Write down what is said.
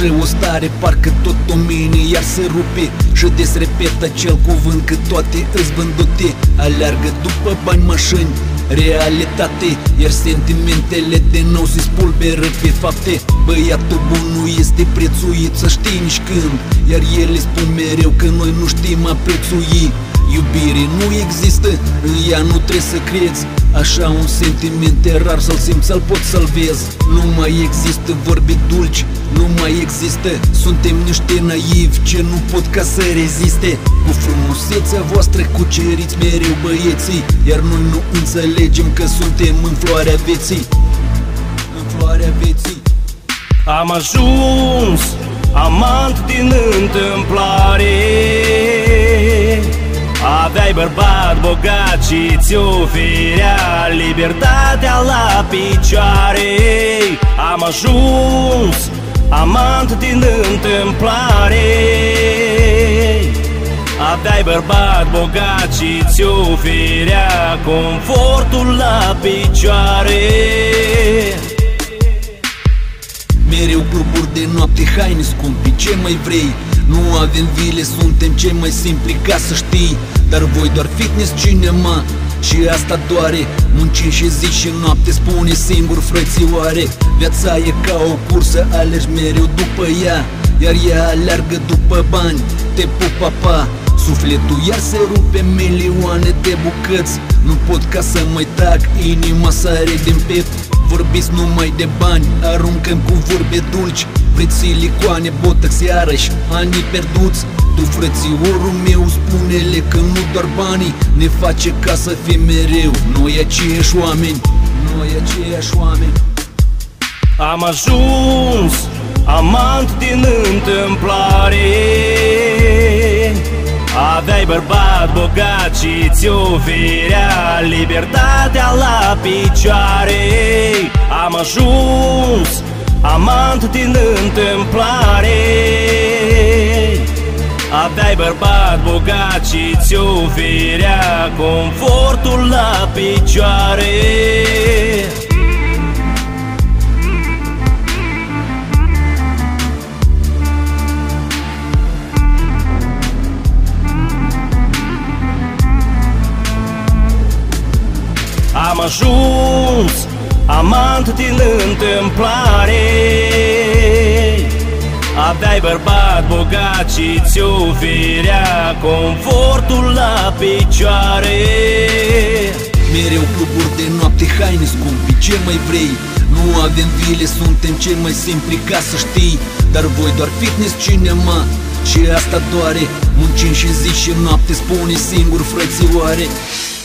așa o stare, parcă tot o mine iar se rupe. Și des repet acel cuvânt că toate îți vândute. Aleargă după bani, mașini, realitate, iar sentimentele de nou se spulberă pe fapte. Băiatul bun nu este prețuit, să știi nici când, iar ele spun mereu că noi nu știm a prețui. Iubire nu există, în ea nu trebuie să crezi. Așa un sentiment e rar să-l simți, să-l poți să-l vezi. Nu mai există vorbe dulci, nu mai există. Suntem niște naivi ce nu pot ca să reziste. Cu frumusețea voastră cuceriți mereu băieții, iar noi nu înțelegem că suntem în floarea vieții. În floarea vieții. Am ajuns amant din întâmplare. Aveai bărbat bogat și ți oferea libertatea la picioare. Am ajuns amant din întâmplare. Aveai bărbat bogat și ți oferea confortul la picioare. Mereu cluburi de noapte, haine scumpi, ce mai vrei? Nu avem vile, suntem cei mai simpli, ca să știi. Dar voi doar fitness, cinema, și asta doare. Muncim și zi și noapte, spune singur frățioare. Viața e ca o cursă, alegi mereu după ea, iar ea aleargă după bani, te pupa, pa. Sufletul iar se rupe milioane de bucăți. Nu pot ca să mai tac, inima sare din piept. Vorbiți numai de bani, aruncăm cu vorbe dulci. Vreți silicoane, botox, iarăși anii pierduți. Tu, frățiorul meu, spune-le că nu doar banii ne face ca să fim mereu noi aceiași oameni. Noi aceiași oameni. Am ajuns amant din întâmplare. Aveai bărbat bogat și ți oferea libertatea la picioare. Am ajuns amant din întâmplare. Aveai bărbat bogat și ți oferea confortul la picioare. Am ajuns amant din întâmplare. Aveai bărbat bogat și ți oferea confortul la picioare. Mereu cluburi de noapte, haine scumpi, ce mai vrei? Nu avem vile, suntem cei mai simpli, ca să știi. Dar voi doar fitness, cinema, și asta doare. Muncim și zi și noapte, spune singur frățioare.